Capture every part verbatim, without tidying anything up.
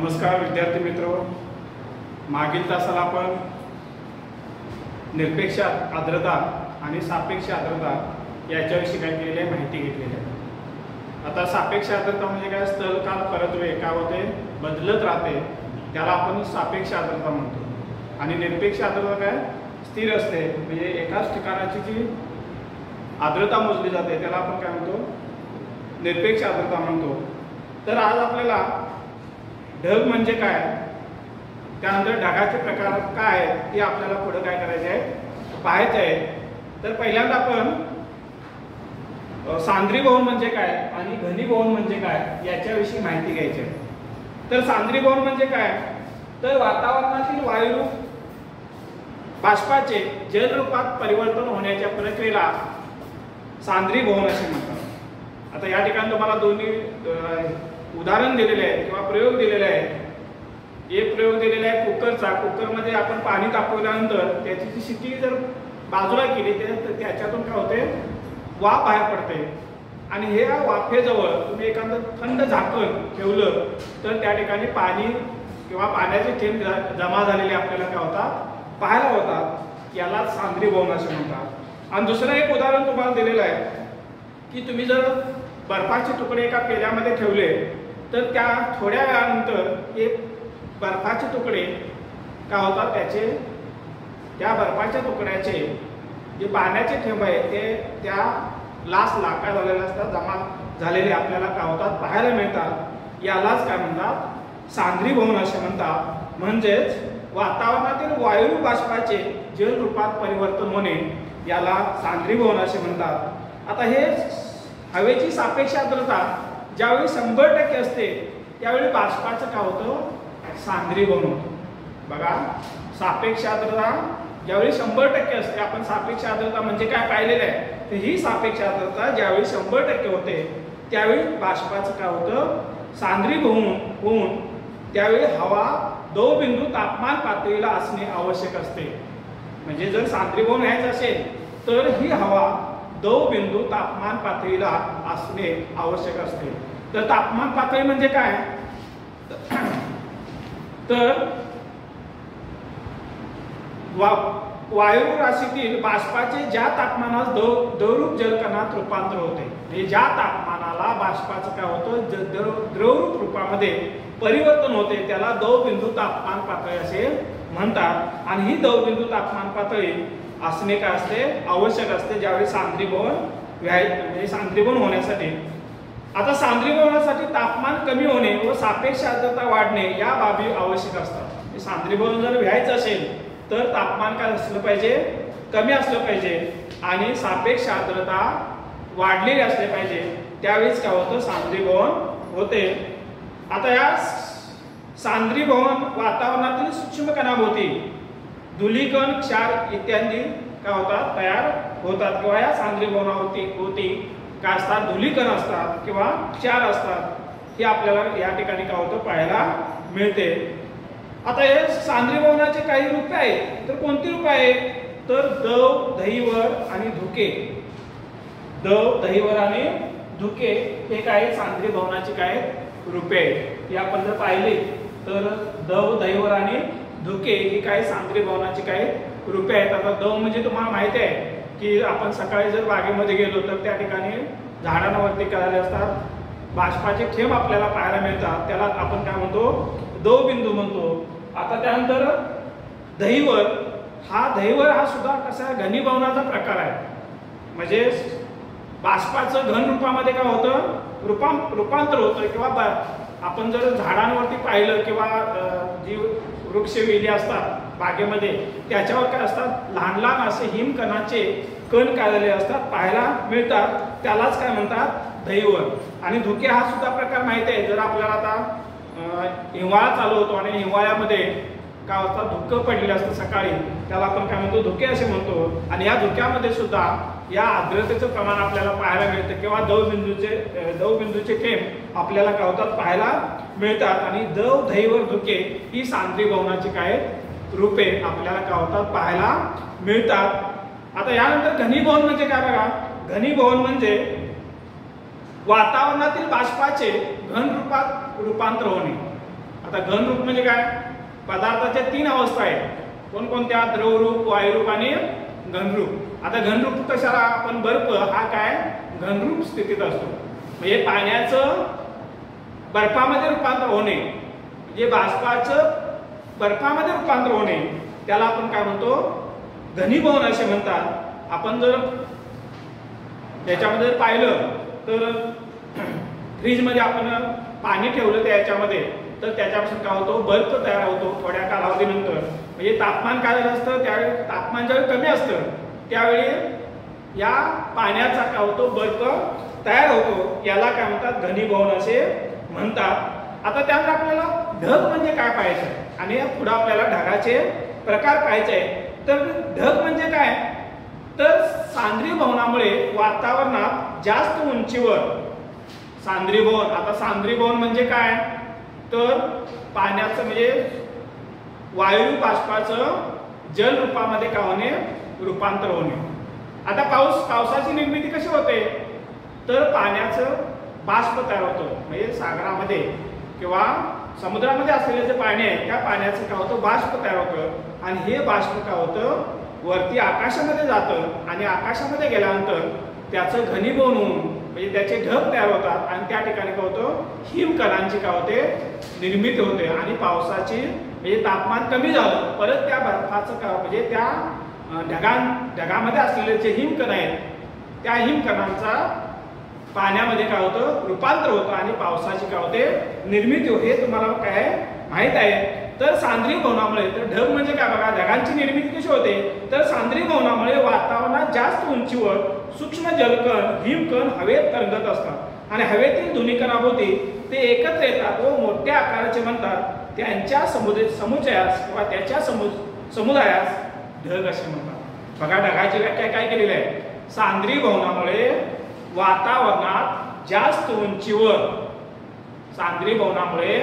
नमस्कार विद्यार्थी मित्र, मागील तासाला आपण निरपेक्ष आर्द्रता आणि सापेक्ष आर्द्रता याच्याविषयी काय केलेली आहे माहिती घेतलेली आहे। आता सापेक्ष आर्द्रता म्हणजे काय, स्थल काल परत्वे काय होते बदलत राहते त्याला आपण सापेक्ष आर्द्रता म्हणतो। आणि निरपेक्ष आर्द्रता काय स्थिर असते, म्हणजे एकाच ठिकाणाची जी आर्द्रता मोजली जाते त्याला आपण काय म्हणतो निरपेक्ष आर्द्रता म्हणतो। तर आज आपल्याला ढग म्हणजे काय, त्यानंतर ढगाचे प्रकार काय आहेत हे आपल्याला पुढे काय करायचे आहे पाहायचे आहे। तर पहिल्यांदा आपण सांद्रीभवन म्हणजे काय आणि घनीभवन म्हणजे काय याच्याविषयी माहिती घ्यायची आहे। तर सांद्रीभवन म्हणजे काय, तर वातावरणातील वायू बाष्पाचे जल रूपात परिवर्तन होण्याच्या प्रक्रियेला सांद्रीभवन असे म्हणतात। आता या ठिकाणी तुम्हाला दोन्ही उदाहरण दिलेले आहे किंवा प्रयोग दिलेले आहे। एक प्रयोग दिलेला आहे कुकरचा। कुकरमध्ये आपण पाणी तापवल्यानंतर त्याची जी शिटी जर बाजूला केली तर त्याच्यातून काय होते वाफ बाहेर पडते आणि हे वाफेजवळ तुम्ही एखादं थंड झाकण ठेवलं तर त्या ठिकाणी पाणी किंवा पाण्याचे थेंब जमा झालेले आपल्याला काय होतात पाहायला होतात, याला सांद्रीभवन असे म्हणतात। आणि दुसरं एक उदाहरण तुम्हाला दिलेलं आहे की तुम्ही जर बर्फाचे तुकडे एका पेल्यामध्ये ठेवले तर त्या थोड्या वेळानंतर हे बर्फाचे तुकडे काय होतात, त्याचे त्या बर्फाच्या तुकड्याचे जे पाण्याचे थेंब आहेत ते त्या लासला काय झालेले असतात जमा झालेले आपल्याला काय होतात पाहायला मिळतात, यालाच काय म्हणतात सांद्रीभवन असे म्हणतात। म्हणजेच वातावरणातील वायू बाष्पाचे जल रूपात परिवर्तन होणे याला सांद्रीभवन असे म्हणतात। आता हे हवेची सापेक्ष आर्द्रता ज्यावेळी शंभर टक्के असते त्यावेळी बाष्पाचं काय होतं सांद्रीभवन होतं। बघा, सापेक्ष आर्द्रता ज्यावेळी शंभर टक्के असते, आपण सापेक्ष आर्द्रता म्हणजे काय पाहिलेलं आहे, तर ही सापेक्ष आर्द्रता ज्यावेळी शंभर टक्के होते त्यावेळी बाष्पाचं काय होतं सांद्रीभवन होऊन त्यावेळी हवा दो बिंदू तापमान पातळीला असणे आवश्यक असते। म्हणजे जर सांद्रीभवन व्हायचं असेल तर ही हवा दो बिंदू तापमान पातळीला असणे आवश्यक असते। तर तापमान पातळी म्हणजे काय, तर वायू राशीतील बाष्पाचे ज्या तापमानास द्रवरूप जलकणात रूपांतर होते, म्हणजे ज्या तापमानाला बाष्पाचं काय होतं द्रवरूप रूपामध्ये परिवर्तन होते त्याला दवबिंदू तापमान पातळी असे म्हणतात। आणि ही दवबिंदू तापमान पातळी असणे काय असते आवश्यक असते ज्यावेळी सांद्रीभवन म्हणजे सांद्रीभवन होण्यासाठी। आता सांद्रीभवनासाठी तापमान कमी होणे व सापेक्ष आर्द्रता वाढणे या बाबी आवश्यक असतात। सांद्रीभवन जर व्हायचं असेल तर तापमान काय असलं पाहिजे कमी असलं पाहिजे आणि सापेक्ष आर्द्रता वाढलेली असले पाहिजे, त्यावेळेस काय होतं सांद्रीभवन होते। आता या सांद्रीभवन वातावरणातील सूक्ष्म कणाभोवती धूलिकण क्षार इत्यादी काय होतात तयार होतात किंवा या सांद्रीभवनावरती होती काय असतात धूलिकण असतात किंवा क्षार असतात, हे आपल्याला या ठिकाणी काय होतं पाहायला मिळते। आता हे सांद्रीभवनाचे काही रूपे आहेत, तर कोणती रूपे आहेत, तर दव दहीवर आणि धुके। दव दहीवर आणि धुके हे काय सांद्रीभवनाचे काय रूपे आहेत, हे आपण जर पाहिले तर दव दहीवर आणि धुके ही काय सांद्रीभवनाची काय रूपे आहेत। आता दव म्हणजे तुम्हाला माहिती आहे की आपण सकाळी जर बागेमध्ये गेलो तर त्या ठिकाणी झाडांवरती काय असतात बाष्पाचे थेंब आपल्याला पाहायला मिळतात, त्याला आपण काय म्हणतो दवबिंदू म्हणतो। आता त्यानंतर दहीवर, हा दहीवर हा सुद्धा कसा घनीभवनाचा प्रकार आहे, म्हणजे बाष्पाचं घन रूपामध्ये काय होतं रूपां रूपांतर होतं किंवा आपण जर झाडांवरती पाहिलं किंवा जी वृक्ष वेली असतात बागेमध्ये त्याच्यावर काय असतात लहान लहान असे हिमकणाचे कण काढलेले असतात पाहायला मिळतात, त्यालाच काय म्हणतात दहीवर। आणि धुके हा सुद्धा प्रकार माहिती आहे, जर आपल्याला आता हिवाळा चालू होतो आणि हिवाळ्यामध्ये काय असतात धुकं पडलेलं असतं सकाळी, त्याला आपण काय म्हणतो धुके असे म्हणतो। आणि या धुक्यामध्ये सुद्धा या आर्द्रतेचं प्रमाण आपल्याला पाहायला मिळतं किंवा दवबिंदूचे दवबिंदूचे थेंब आपल्याला काय होतात पाहायला मिळतात। आणि दव दहीवर धुके ही सांद्रीभवनाची काय रूपे आपल्याला काय होतात पाहायला मिळतात। आता यानंतर घनीभवन म्हणजे काय बघा, घनीभवन म्हणजे वातावरणातील बाष्पाचे घन रूपात रूपांतर होणे। आता घनरूप म्हणजे काय? पदार्थाच्या तीन अवस्था आहेत. कोणकोणत्या? द्रवरूप, वायुरूप आणि घनरूप. आता घनरूप कशाला? आपण बर्फ हा काय घनरूप स्थितीत असतो. म्हणजे पाण्याचं बर्फामध्ये रूपांतर होणे, म्हणजे बाष्पाचं बर्फामध्ये रूपांतर होणे, त्याला आपण काय म्हणतो? घनीभवन असे म्हणतात. आपण जर त्याच्यामध्ये पाहिलं तर फ्रीजमध्ये आपण पाणी ठेवलं त्याच्यामध्ये तर त्याच्यापासून काय होतो? बर्फ तयार होतो थोड्या कालावधीनंतर. म्हणजे तापमान काय झालं असतं त्यावेळी, तापमान ज्यावेळी कमी असतं त्यावेळी या पाण्याचा काय होतो? बर्फ तयार होतो. याला काय म्हणतात? घनीभवन असे म्हणतात. आता त्यात आपल्याला ढग म्हणजे काय पाहायचं आणि पुढे आपल्याला ढगाचे प्रकार पाहायचे आहे. तर ढग म्हणजे काय? तर सांद्रीभवनामुळे वातावरणात जास्त उंचीवर सांद्रीभवन. आता सांद्रीभवन म्हणजे काय? तर पाण्याचं म्हणजे वायू बाष्पाचं जल रूपामध्ये काय होणे? रूपांतर होणे. आता पाऊस पावसाची निर्मिती कशी होते? तर पाण्याचं बाष्प तयार होतं. म्हणजे सागरामध्ये किंवा समुद्रामध्ये असलेले जे पाणी आहे त्या पाण्याचं काय होतं? बाष्प तयार होतं आणि हे बाष्प काय होतं? वरती आकाशामध्ये जातं आणि आकाशामध्ये गेल्यानंतर त्याचं घनीभवन होऊन म्हणजे त्याचे ढग तयार होतात आणि त्या ठिकाणी काय होतं? हिमकणांची काय होते? निर्मिती होते. आणि पावसाची म्हणजे तापमान कमी झालं परत त्या बर्फाचं काय म्हणजे त्या ढगां ढगामध्ये असलेले जे हिमकण आहेत त्या हिमकणांचा पाण्यामध्ये काय होतं? रूपांतर होतं आणि पावसाची काय होते? निर्मिती होते. हे तुम्हाला काय माहित आहे. तर सांद्रीभवनामुळे, तर ढग म्हणजे काय बघा, ढगांची निर्मिती कशी होते? तर सांद्रीभवनामुळे वातावरणात जास्त उंचीवर सूक्ष्म जलकण, हिमकण हवेत तरंगत असतात आणि हवेतील धुनीकणाभोवती ते एकत्र येतात व मोठ्या आकाराचे म्हणतात. त्यांच्या समुदाय समुच्चयास किंवा त्याच्या समु समुदायास ढग असे म्हणतात. बघा ढगाची व्याख्या काय केलेली आहे? सांद्रीभवनामुळे वातावरणात जास्त उंचीवर, सांद्रीभवनामुळे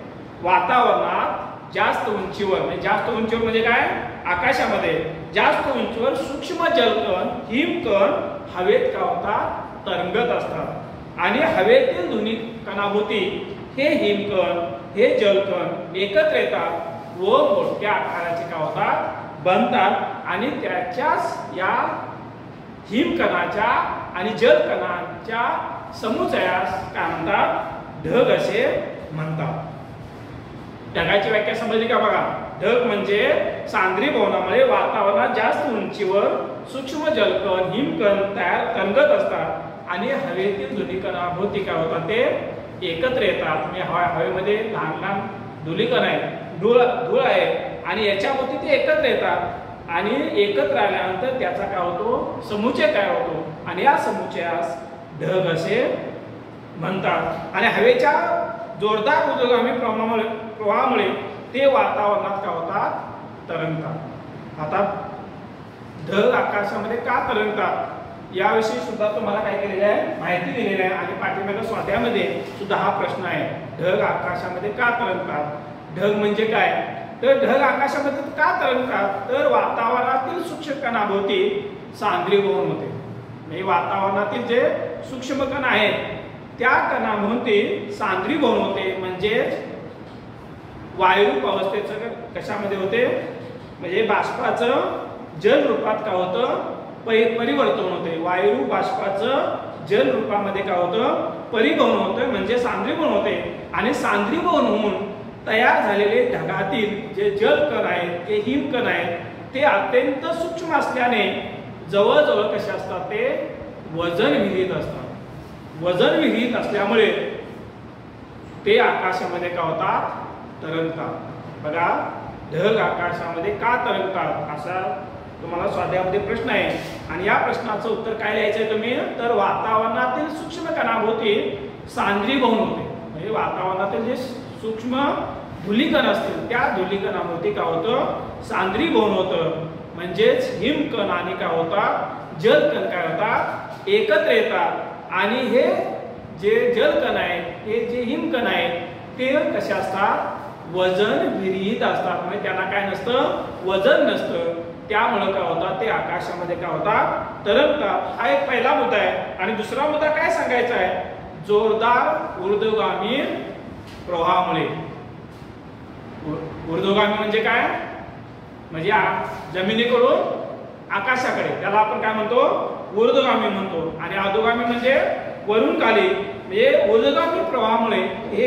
वातावरणात जास्त उंचीवर म्हणजे जास्त उंचीवर म्हणजे काय? आकाशामध्ये जास्त उंचीवर सूक्ष्म जलकण, हिमकण हवेत काय होतात? तरंगत असतात आणि हवेतील धुनीकणाभोवती हे हिमकण, हे जलकण एकत्र येतात व मोठ्या आकाराचे काय होतात? बनतात आणि त्याच्याच या हिमकणाच्या आणि जलकणाच्या समुच्चयास काय म्हणतात? ढग असे म्हणतात. ढगाची व्याख्या समजली का? बघा, ढग म्हणजे सांद्रीभवनामुळे वातावरणात जास्त उंचीवर सूक्ष्म जलकण, हिमकण तयार तरंगत असतात आणि हवेतील धुनीकणाभोवती काय होतात? ते एकत्र येतात. म्हणजे हवा हवेमध्ये लहान लहान धुलीकण आहे, धूळ धूळ आहे आणि याच्याभोवती ते एकत्र येतात आणि एकत्र आल्यानंतर त्याचा काय होतो? समुच्चय तयार होतो आणि या समुच्चयास ढग असे म्हणतात. आणि हवेच्या जोरदार उद्गामी प्रवाहामुळे प्रवाहामुळे ते वातावरणात काय होतात? तरंगतात. आता ढग आकाशामध्ये का तरंगतात याविषयी सुद्धा तुम्हाला काय केलेलं आहे? माहिती दिलेली आहे आणि पाठीमागे स्वाध्यायामध्ये सुद्धा हा प्रश्न आहे. ढग आकाशामध्ये का तरंगतात? ढग म्हणजे काय? तर ढग आकाशामध्ये का तरंगतात? तर वातावरणातील सूक्ष्म कणाभोवती सांद्रीभवन होते. म्हणजे वातावरणातील जे सूक्ष्म कण आहेत त्या कणाभोवती सांद्रीभवन होते. म्हणजेच वायुरूप अवस्थेचं कशामध्ये होते? म्हणजे बाष्पाचं जल रूपात काय होतं? परिवर्तन होते. वायुरूप बाष्पाचं जल रूपामध्ये काय होतं? परिभवन होतं म्हणजे सांद्रीभवन होते. आणि सांद्रीभवन होऊन तयार झालेले ढगातील जे जलकण आहेत, ते हिमकण आहेत, ते अत्यंत सूक्ष्म असल्याने जवळजवळ कसे असतात? ते वजन विरहित असतात. वजन विरहित असल्यामुळे ते आकाशामध्ये काय होतात? तरंगतात. बघा, ढग आकाशामध्ये का तरंगतात असा तुम्हाला स्वाध्यायामध्ये प्रश्न आहे आणि या प्रश्नाचं उत्तर काय लिहायचंय तुम्ही? तर वातावरणातील सूक्ष्म कणाभोवती सांद्रीभवन होते. म्हणजे वातावरणातील जे सूक्ष्म धुलीकण असतील त्या धुलीकणाभोवती काय होतं? सांद्रीभवन होतं. म्हणजेच हिमकण आणि काय होतात? जलकण काय होतात? एकत्र येतात आणि हे जे जलकण आहेत, हे जे हिमकण आहेत ते कसे असतात? वजन विरहित असतात. म्हणजे त्यांना काय नसतं? वजन नसतं. त्यामुळे काय होतात? ते आकाशामध्ये काय होतात? तरंगतात. हा एक पहिला मुद्दा आहे. आणि दुसरा मुद्दा काय सांगायचा आहे? जोरदार ऊर्ध्वगामी प्रवाहामुळे ऊर्ध्वगामी म्हणजे काय, म्हणजे जमिनीकडून आकाशाकडे, त्याला आपण काय म्हणतो, ऊर्ध्वगामी म्हणतो. आणि अधोगामी म्हणजे वरून खाली, म्हणजे ऊर्ध्वगामी प्रवाहामुळे हे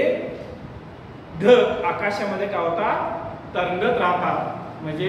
ढग आकाशामध्ये काय होतात, तरंगत राहतात. म्हणजे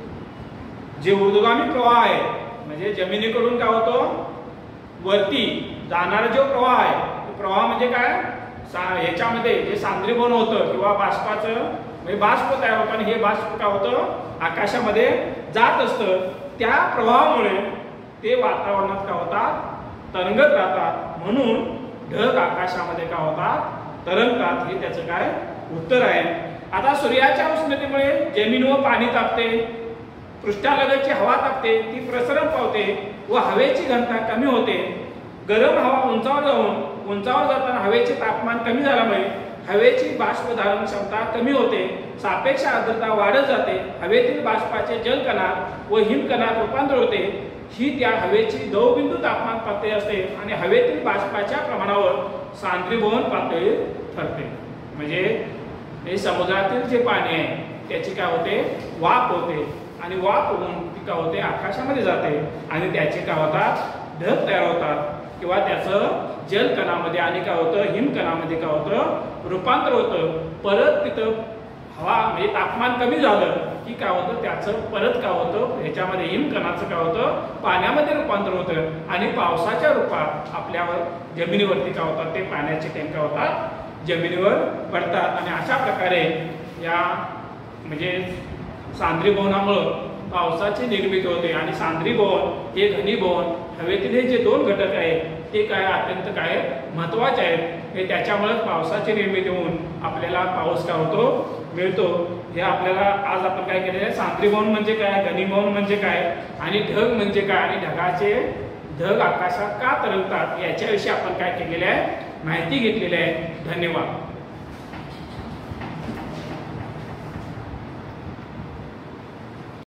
जे ऊर्ध्वगामी प्रवाह आहे, म्हणजे जमिनीकडून काय होतं, वरती जाणारा जो प्रवाह आहे, प्रवाह म्हणजे काय, ह्याच्यामध्ये जे सांद्रीभवन होतं किंवा बाष्पाचं म्हणजे बाष्प तयार होतं, आणि हे बाष्प काय होतं आकाशामध्ये जात असतं. त्या प्रवाहामुळे ते वातावरणात काय होतात, तरंगत राहतात. म्हणून ढग आकाशामध्ये काय होतात, तरंगतात. हे त्याचं काय उत्तर आहे. आता सूर्याच्या उष्णतेमुळे जमीन व पाणी तापते, पृष्ठालगतची हवा तापते, ती प्रसरण पावते व हवेची घनता कमी होते. गरम हवा उंचावर जाऊन उंचावर जाताना हवेचे तापमान कमी झाल्यामुळे हवेची बाष्प धारण क्षमता कमी होते. सापेक्ष आर्द्रता वाढत जाते. हवेतील बाष्पाचे जलकणात व हिमकणात रूपांतर होते. ही त्या हवेची दवबिंदू तापमान पातळी असते आणि हवेतील बाष्पाच्या प्रमाणावर सांद्रीभवन पातळी ठरते. म्हणजे हे समुद्रातील जे पाणी आहे त्याची काय होते, वाफ होते, आणि वाफ होऊन ती काय होते, आकाशामध्ये जाते, आणि त्याचे काय होतात, ढग तयार होतात, किंवा त्याचं जलकणामध्ये आणि काय होतं, हिमकणामध्ये काय होतं, रूपांतर होतं. परत तिथं हवा म्हणजे तापमान कमी झालं की काय होतं, त्याचं परत काय होतं, ह्याच्यामध्ये हिमकणाचं काय होतं, पाण्यामध्ये रूपांतर होतं, आणि पावसाच्या रूपात आपल्यावर जमिनीवरती काय होतात, ते पाण्याचे थेंब काय होतात, जमिनीवर पडतात. आणि अशा प्रकारे या म्हणजे सांद्रीभवनामुळं पावसाची निर्मिती होते. आणि सांद्रीभवन हे घनीभवन, हवेतील हे जे दोन घटक आहेत ते काय अत्यंत काय महत्वाचे आहेत. हे त्याच्यामुळे पावसाची निर्मिती होऊन आपल्याला पाऊस काय होतो, मिळतो. हे आपल्याला आज आपण काय केलेलं आहे, सांद्रीभवन म्हणजे काय, घनीभवन म्हणजे काय, आणि ढग म्हणजे काय, आणि ढगाचे ढग आकाशात का तरंगतात याच्याविषयी आपण काय केलेले आहे, माहिती घेतलेली आहे. धन्यवाद.